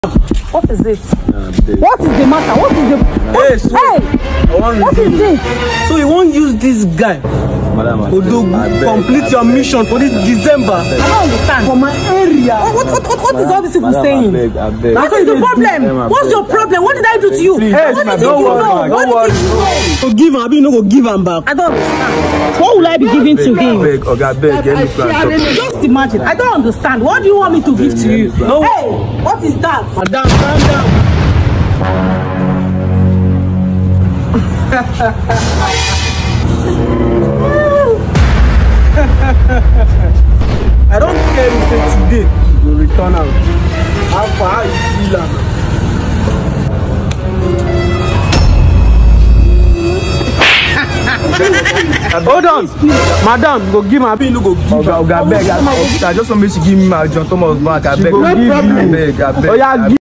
What is this? What is the matter? What is the... Hey, so what is this? So you won't use this guy to complete your mission for this December? I don't understand. For my area. What is all these people saying? What is the problem? What's your problem? What did I do to you? Hey, what did you do? What did you do? So give him, I mean, no go give him back. I don't understand. What will I be giving to him? Just imagine. I don't understand. What do you want me to give to you? No. Hey, what is that? Madam, calm down. I don't care if you say today you will return out. How far you feel am? Hold on, madam, go give my pin, no go give. Oga beg, I just want me to give me my John Thomas back. I beg, No problem. I beg. Oh yeah,